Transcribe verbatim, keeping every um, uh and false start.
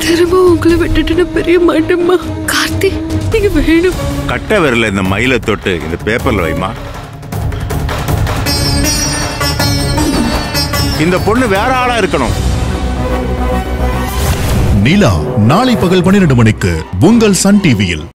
திரும்ப உங்களை விட்டுட்டு நான் பெரிய மாட்டேம்மா. கார்த்தி, நீங்க வேணும். கட்ட விரல இந்த மயில தொட்டு இந்த பேப்பர்ல வைமா. இந்த பொண்ணு வேற ஆளா இருக்கணும். நிலா நாளை பகல் பன்னிரண்டு மணிக்கு உங்கள் சன் டிவியில்.